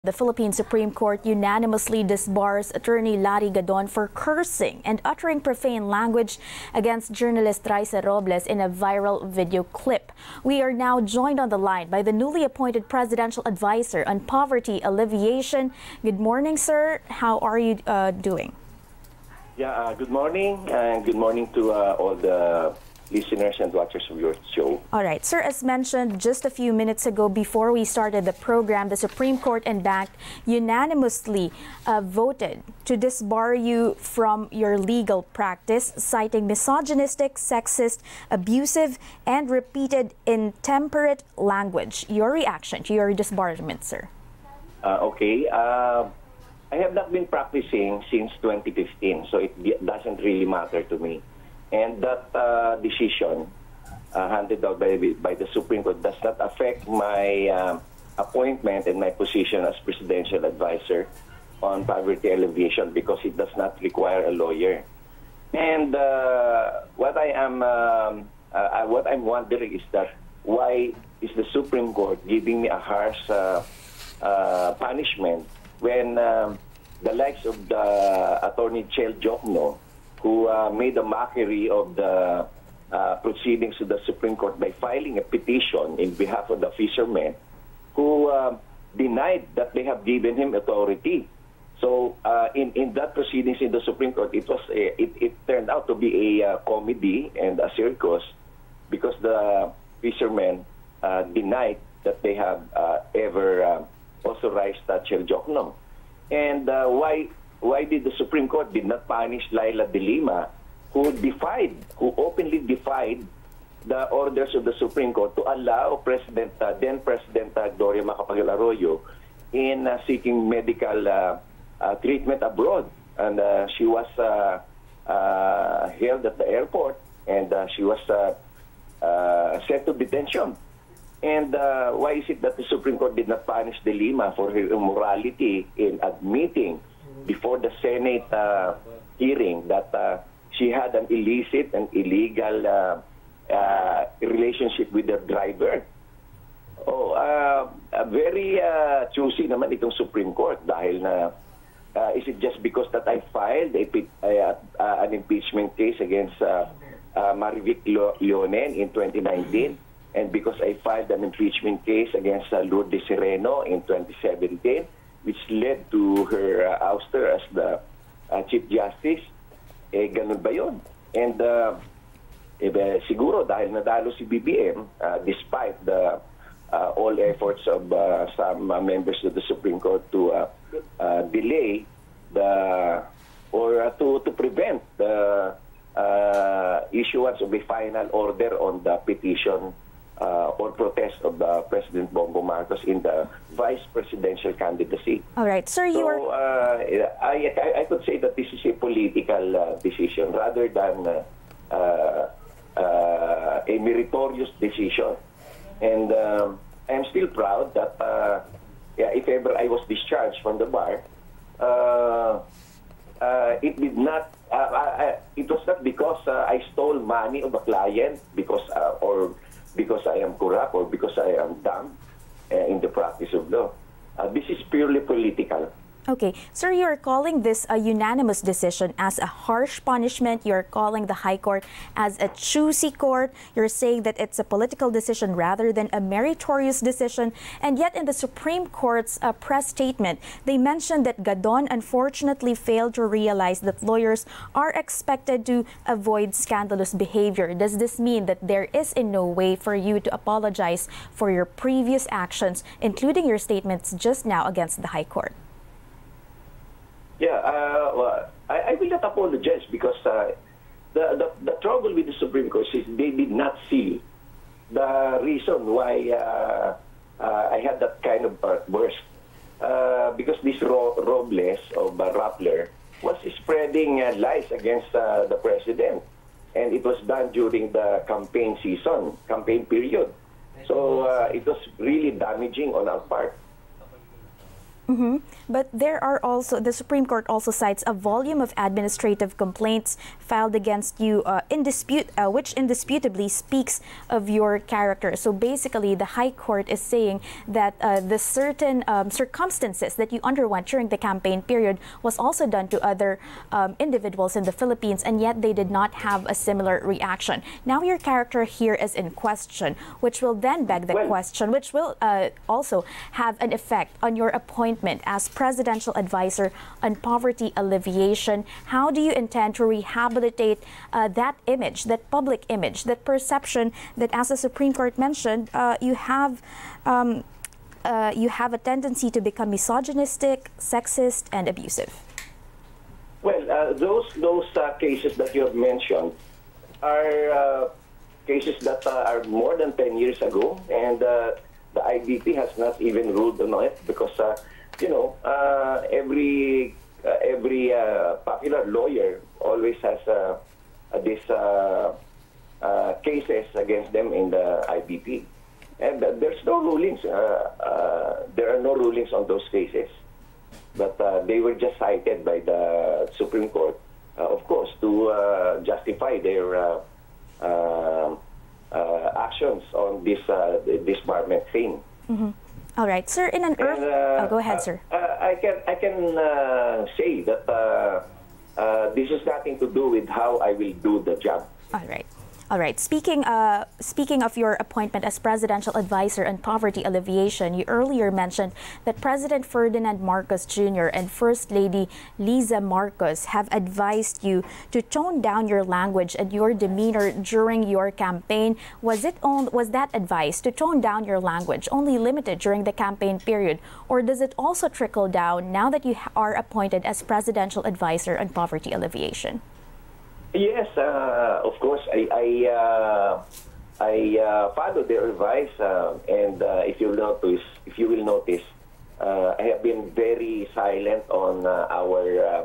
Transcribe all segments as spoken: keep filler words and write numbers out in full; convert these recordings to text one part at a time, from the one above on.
The Philippine Supreme Court unanimously disbars attorney Larry Gadon for cursing and uttering profane language against journalist Raisa Robles in a viral video clip. We are now joined on the line by the newly appointed presidential advisor on poverty alleviation. Good morning, sir. How are you uh, doing? Yeah, uh, good morning, and good morning to uh, all the listeners and watchers of your show. All right, sir, as mentioned just a few minutes ago before we started the program, the Supreme Court and B A C T unanimously uh, voted to disbar you from your legal practice, citing misogynistic, sexist, abusive, and repeated intemperate language. Your reaction to your disbarment, sir? Uh, okay. Uh, I have not been practicing since twenty fifteen, so it doesn't really matter to me. And that uh, decision uh, handed out by, by the Supreme Court does not affect my uh, appointment and my position as presidential advisor on poverty alleviation because it does not require a lawyer. And uh, what I am um, uh, what I'm wondering is that why is the Supreme Court giving me a harsh uh, uh, punishment when um, the likes of the Attorney Chel Jokno, who uh, made a mockery of the uh, proceedings to the Supreme Court by filing a petition in behalf of the fishermen, who uh, denied that they have given him authority. So uh, in, in that proceedings in the Supreme Court, it, was a, it, it turned out to be a uh, comedy and a circus because the fishermen uh, denied that they have uh, ever uh, authorized uh, Chel Jokno. And uh, why why did the Supreme Court did not punish Laila De Lima, who defied, who openly defied the orders of the Supreme Court to allow President, uh, then President uh, Gloria Macapagal-Arroyo in uh, seeking medical uh, uh, treatment abroad. And uh, she was uh, uh, held at the airport, and uh, she was uh, uh, sent to detention. And uh, why is it that the Supreme Court did not punish De Lima for her immorality in admitting before the Senate uh, hearing that uh, she had an illicit and illegal uh, uh, relationship with her driver? Oh, uh, uh, very uh, choosy naman itong Supreme Court dahil na uh, is it just because that I filed a, uh, uh, an impeachment case against uh, uh, Marivic Leonen in twenty nineteen? And because I filed an impeachment case against uh, Lourdes Sereno in twenty seventeen, which led to her uh, ouster as the uh, Chief Justice, eh, ganun ba yun? And uh, eh, siguro dahil nadalo si B B M, uh, despite the uh, all efforts of uh, some uh, members of the Supreme Court to uh, uh, delay the, or uh, to, to prevent the uh, issuance of a final order on the petition Uh, or protest of uh, President Bongbong Marcos in the vice presidential candidacy. All right, sir, you so, are... Uh, I, I, I could say that this is a political uh, decision rather than uh, uh, uh, a meritorious decision. And um, I'm still proud that uh, yeah, if ever I was discharged from the bar, uh, uh, it did not, uh, uh, it was not because uh, I stole money of a client because uh, or because I am corrupt or because I am dumb uh, in the practice of law. Uh, this is purely political. Okay. Sir, you're calling this a unanimous decision as a harsh punishment. You're calling the High Court as a choosy court. You're saying that it's a political decision rather than a meritorious decision. And yet in the Supreme Court's uh, press statement, they mentioned that Gadon unfortunately failed to realize that lawyers are expected to avoid scandalous behavior. Does this mean that there is in no way for you to apologize for your previous actions, including your statements just now against the High Court? Yeah, uh, well, I, I will not apologize because uh, the, the the trouble with the Supreme Court is they did not see the reason why uh, uh, I had that kind of burst. Uh, because this Ro Robles of uh, Rappler was spreading uh, lies against uh, the president, and it was done during the campaign season, campaign period. So uh, it was really damaging on our part. Mm-hmm. But there are also, the Supreme Court also cites a volume of administrative complaints filed against you uh, in dispute, uh, which indisputably speaks of your character. So basically, the High Court is saying that uh, the certain um, circumstances that you underwent during the campaign period was also done to other um, individuals in the Philippines, and yet they did not have a similar reaction. Now your character here is in question, which will then beg the well, question, which will uh, also have an effect on your appointment as Presidential Advisor on Poverty Alleviation. How do you intend to rehabilitate uh, that image, that public image, that perception that, as the Supreme Court mentioned, uh, you have um, uh, you have a tendency to become misogynistic, sexist, and abusive? Well, uh, those those uh, cases that you have mentioned are uh, cases that uh, are more than ten years ago, and uh, the I B P has not even ruled on it because, uh, you know, uh, every uh, every uh, popular lawyer always has uh, uh, these uh, uh, cases against them in the I B P, and uh, there's no rulings. Uh, uh, there are no rulings on those cases, but uh, they were just cited by the Supreme Court, uh, of course, to uh, justify their uh, uh, uh, actions on this uh, disbarment thing. Mm-hmm. All right, sir. In an earth, uh, oh, go ahead, uh, sir. Uh, I can I can uh, say that uh, uh, this has nothing to do with how I will do the job. All right. All right. Speaking uh, speaking of your appointment as Presidential Advisor on Poverty Alleviation, you earlier mentioned that President Ferdinand Marcos Junior and First Lady Liza Marcos have advised you to tone down your language and your demeanor during your campaign. Was it on, was that advice to tone down your language only limited during the campaign period, or does it also trickle down now that you are appointed as Presidential Advisor on Poverty Alleviation? Yes, uh, of course. I I, uh, I uh, follow their advice, uh, and uh, if you notice, if you will notice, uh, I have been very silent on uh, our uh,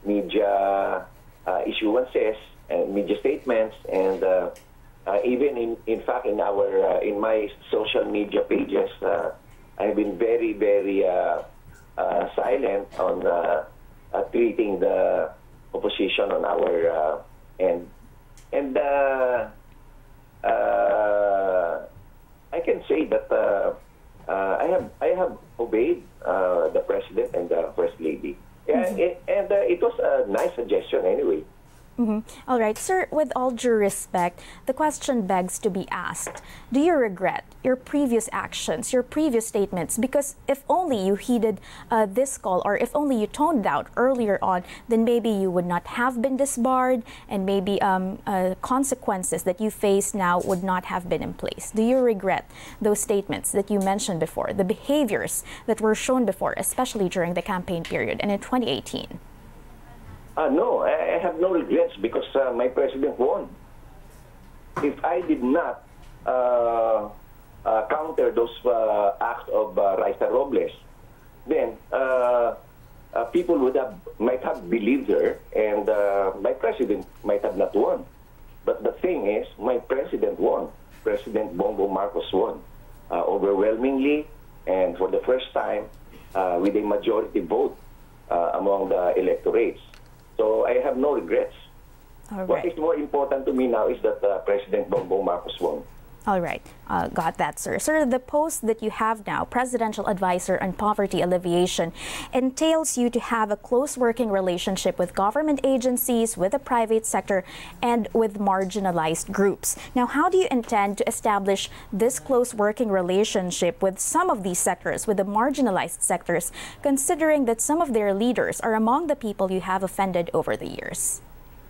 media uh, issuances and media statements, and uh, uh, even in in fact in our uh, in my social media pages, uh, I have been very very uh, uh, silent on uh, uh, treating the opposition on our uh, end. And uh, uh, I can say that uh, uh, I have I have obeyed uh, the President and the First Lady. Yeah, mm-hmm. it, and uh, it was a nice suggestion anyway. Mm-hmm. All right, sir, with all due respect, the question begs to be asked. Do you regret your previous actions, your previous statements? Because if only you heeded uh, this call, or if only you toned down earlier on, then maybe you would not have been disbarred, and maybe um, uh, consequences that you face now would not have been in place. Do you regret those statements that you mentioned before, the behaviors that were shown before, especially during the campaign period and in twenty eighteen? Uh, no, I, I have no regrets because uh, my president won. If I did not uh, uh, counter those uh, acts of uh, Raisa Robles, then uh, uh, people would have might have believed her, and uh, my president might have not won. But the thing is, my president won. President Bongbong Marcos won uh, overwhelmingly, and for the first time, uh, with a majority vote uh, among the electorates. So I have no regrets. All right. What is more important to me now is that uh, President Bongbong Marcos won. All right. Uh, got that, sir. Sir, the post that you have now, Presidential Advisor on Poverty Alleviation, entails you to have a close working relationship with government agencies, with the private sector, and with marginalized groups. Now, how do you intend to establish this close working relationship with some of these sectors, with the marginalized sectors, considering that some of their leaders are among the people you have offended over the years?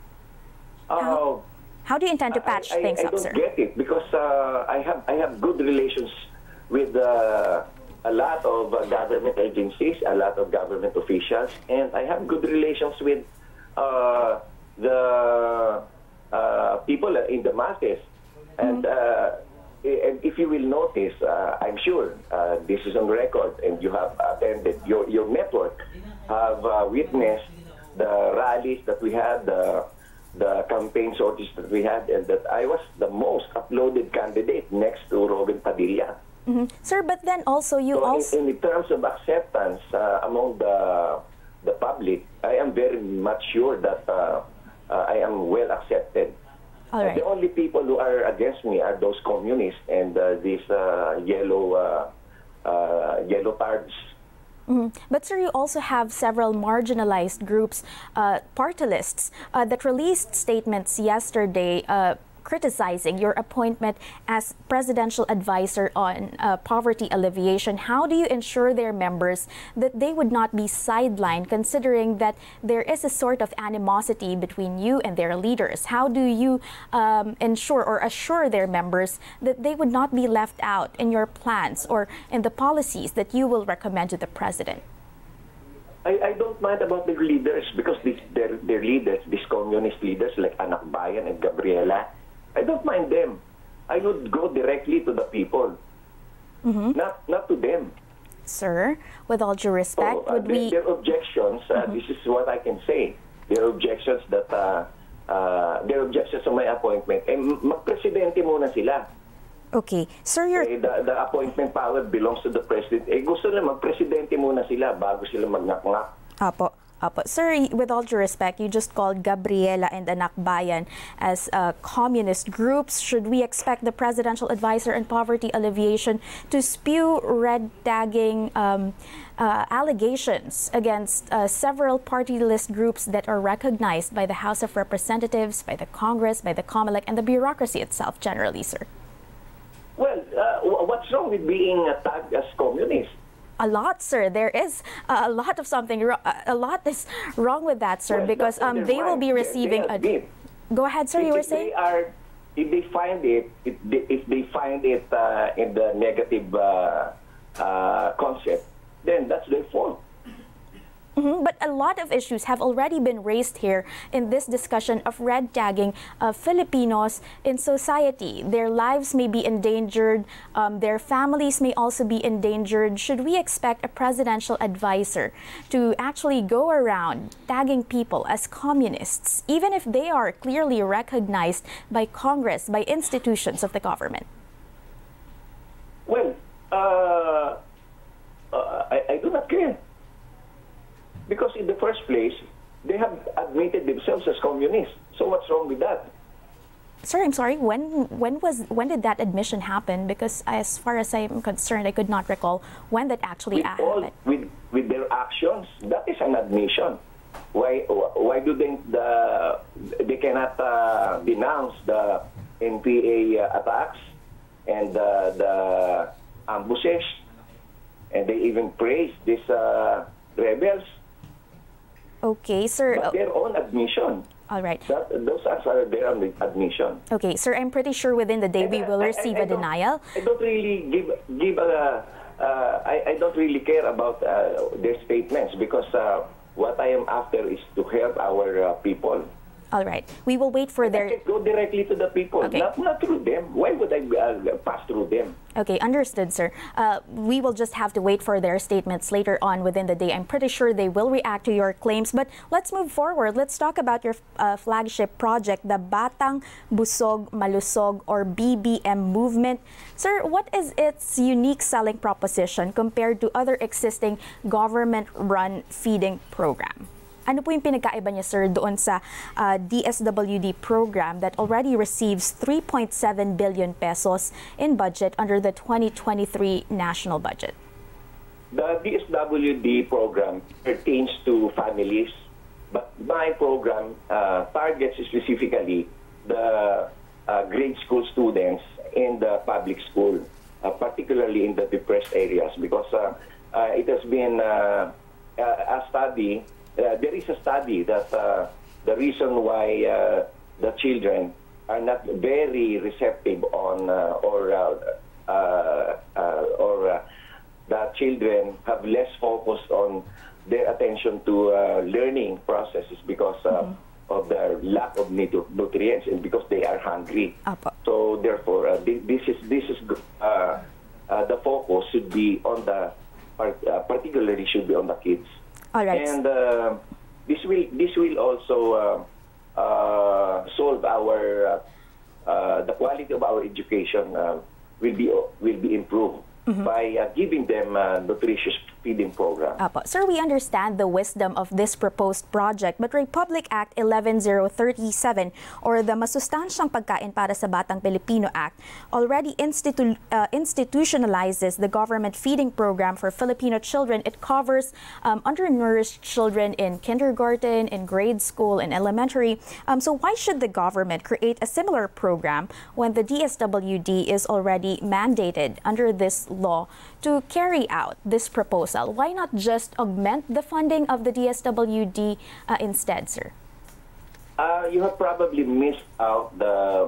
Uh, How do you intend to patch I, I, things I up, don't sir? get it because uh, I have I have good relations with uh, a lot of uh, government agencies, a lot of government officials, and I have good relations with uh, the uh, people in the masses. And, uh, and if you will notice, uh, I'm sure uh, this is on record, and you have attended, your your network have uh, witnessed the rallies that we had. The, the campaign sorties that we had, and that I was the most uploaded candidate next to Robin Padilla. Mm-hmm. Sir, but then also you so also... In, in terms of acceptance uh, among the, the public, I am very much sure that uh, uh, I am well accepted. All right. Uh, the only people who are against me are those communists and uh, these uh, yellow, uh, uh, yellow cards. Mm-hmm. But sir, you also have several marginalized groups, uh, party lists, uh, that released statements yesterday uh, criticizing your appointment as presidential advisor on uh, poverty alleviation. How do you ensure their members that they would not be sidelined, considering that there is a sort of animosity between you and their leaders? How do you um, ensure or assure their members that they would not be left out in your plans or in the policies that you will recommend to the president? I, I don't mind about their leaders because these, their, their leaders, these communist leaders like Anak Bayan and Gabriela, I don't mind them. I would go directly to the people, mm-hmm. not not to them. Sir, with all due respect, so, uh, would their, we... Their objections, uh, mm-hmm. this is what I can say, their objections that, uh, uh, their objections to my appointment, eh, mag-presidente muna sila. Okay. Sir, you're... Eh, the, the appointment power belongs to the president. Eh, gusto nila mag-presidente muna sila bago sila mag-ngak-ngak. Apo. Apo. Sir, with all due respect, you just called Gabriela and Anak Bayan as uh, communist groups. Should we expect the presidential advisor on poverty alleviation to spew red tagging um, uh, allegations against uh, several party list groups that are recognized by the House of Representatives, by the Congress, by the COMELEC, and the bureaucracy itself generally, sir? Well, uh, what's wrong with being tagged as communist? A lot, sir. There is uh, a lot of something. A lot is wrong with that, sir, well, because um, they will be receiving they, they a. Go ahead, sir. If, you were if saying. They are, if they find it, if they, if they find it uh, in the negative uh, uh, concept, then that's their fault. Mm-hmm. But a lot of issues have already been raised here in this discussion of red tagging of Filipinos in society. Their lives may be endangered. Um, their families may also be endangered. Should we expect a presidential advisor to actually go around tagging people as communists, even if they are clearly recognized by Congress, by institutions of the government? Well, uh, uh, I, I do not care. Because in the first place, they have admitted themselves as communists. So what's wrong with that? Sir, I'm sorry. When when was when did that admission happen? Because as far as I'm concerned, I could not recall when that actually with happened. All, with with their actions, that is an admission. Why why do they the they cannot uh, denounce the N P A attacks and uh, the ambushes, and they even praise these uh, rebels? Okay, sir. But their own admission. All right. That, those are their own admission. Okay, sir, I'm pretty sure within the day and we will I, receive I, I a denial. I don't really give give a. Uh, I, I don't really care about uh, their statements because uh, what I am after is to help our uh, people. All right. We will wait for their... I can go directly to the people, okay. not, not through them. Why would I uh, pass through them? Okay, understood, sir. Uh, we will just have to wait for their statements later on within the day. I'm pretty sure they will react to your claims. But let's move forward. Let's talk about your uh, flagship project, the Batang Busog Malusog or B B M movement. Sir, what is its unique selling proposition compared to other existing government-run feeding program? Ano po yung pinagkaiba niya, sir, doon sa uh, D S W D program that already receives three point seven billion pesos in budget under the twenty twenty-three national budget? The D S W D program pertains to families, but my program uh, targets specifically the uh, grade school students in the public school, uh, particularly in the depressed areas, because uh, uh, it has been uh, a study. Uh, there is a study that uh, the reason why uh, the children are not very receptive on uh, or uh, uh, uh, or uh, the children have less focus on their attention to uh, learning processes because uh, mm-hmm. of their lack of nutrients and because they are hungry. Apo. So therefore, uh, this is this is uh, uh, the focus should be on the uh, particularly should be on the kids. All right. And uh, this will this will also uh, uh, solve our uh, uh, the quality of our education uh, will be will be improved. Mm-hmm. by uh, giving them a nutritious feeding program. Apo. Sir, we understand the wisdom of this proposed project, but Republic Act eleven oh thirty-seven, or the Masustansyang Pagkain para sa Batang Pilipino Act, already institu uh, institutionalizes the government feeding program for Filipino children. It covers um, undernourished children in kindergarten, in grade school, in elementary. Um, so why should the government create a similar program when the D S W D is already mandated under this law to carry out this proposal? Why not just augment the funding of the D S W D uh, instead, sir? Uh, you have probably missed out the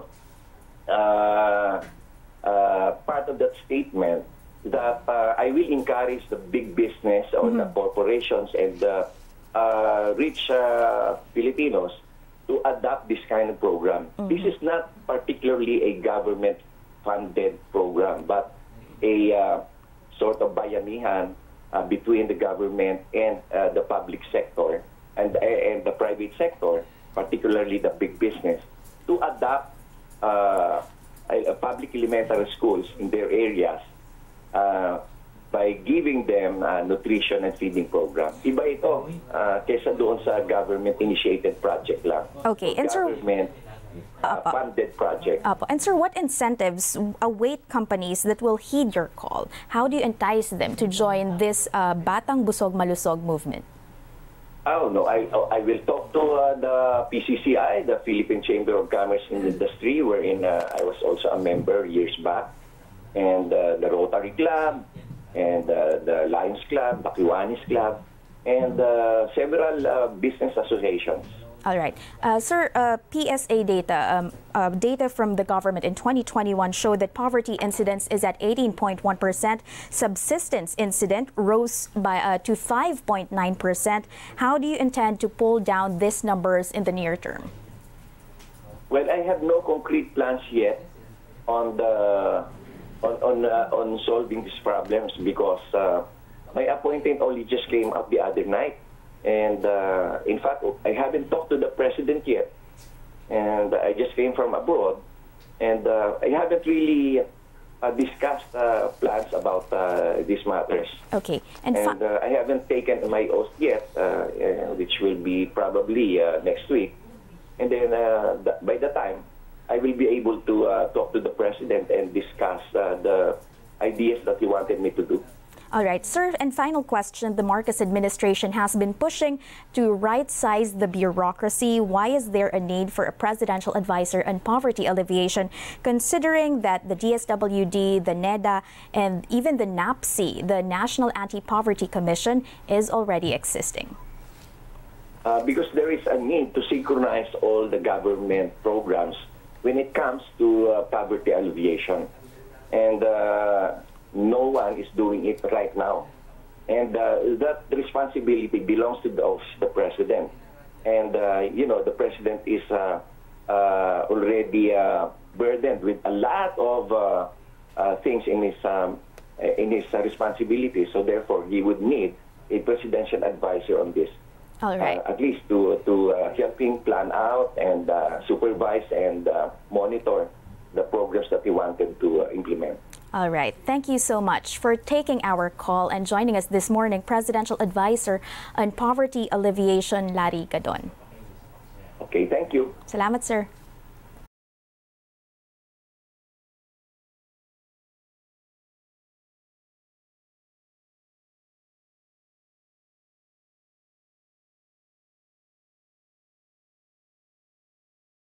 uh, uh, part of that statement that uh, I will encourage the big business or mm-hmm. the corporations and the uh, rich uh, Filipinos to adopt this kind of program. Mm-hmm. This is not particularly a government-funded program, but a uh, sort of bayanihan uh, between the government and uh, the public sector and, and the private sector, particularly the big business, to adopt uh, a, a public elementary schools in their areas uh, by giving them a nutrition and feeding program. Iba ito uh, kesa doon sa government-initiated project lang. Okay, so and sir, government uh, funded project. Apo. And sir, what incentives await companies that will heed your call? How do you entice them to join this uh, Batang Busog Malusog movement? Oh, no, I, oh, I will talk to uh, the P C C I, the Philippine Chamber of Commerce and Industry, wherein uh, I was also a member years back, and uh, the Rotary Club, and uh, the Lions Club, the Kiwanis Club, and uh, several uh, business associations. All right. Uh, sir, uh, P S A data, um, uh, data from the government in twenty twenty-one showed that poverty incidence is at eighteen point one percent. Subsistence incident rose by uh, to five point nine percent. How do you intend to pull down these numbers in the near term? Well, I have no concrete plans yet on the on on, uh, on solving these problems because uh, my appointment only just came up the other night. And uh, in fact, I haven't talked to the president yet. And I just came from abroad. And uh, I haven't really uh, discussed uh, plans about uh, these matters. Okay. And, and uh, I haven't taken my oath yet, uh, uh, which will be probably uh, next week. And then uh, th by the time, I will be able to uh, talk to the president and discuss uh, the ideas that he wanted me to do. All right, sir, and final question. The Marcos administration has been pushing to right-size the bureaucracy. Why is there a need for a presidential advisor on poverty alleviation, considering that the D S W D, the NEDA, and even the NAPSI, the National Anti-Poverty Commission, is already existing? Uh, because there is a need to synchronize all the government programs when it comes to uh, poverty alleviation. And uh, no one is doing it right now. And uh, that responsibility belongs to the office of the president. And, uh, you know, the president is uh, uh, already uh, burdened with a lot of uh, uh, things in his, um, in his uh, responsibility. So therefore, he would need a presidential advisor on this. All right. Uh, at least to, to uh, help him plan out and uh, supervise and uh, monitor the programs that he wanted to uh, implement. All right. Thank you so much for taking our call and joining us this morning, Presidential Advisor on Poverty Alleviation, Larry Gadon. Okay, thank you. Salamat, sir.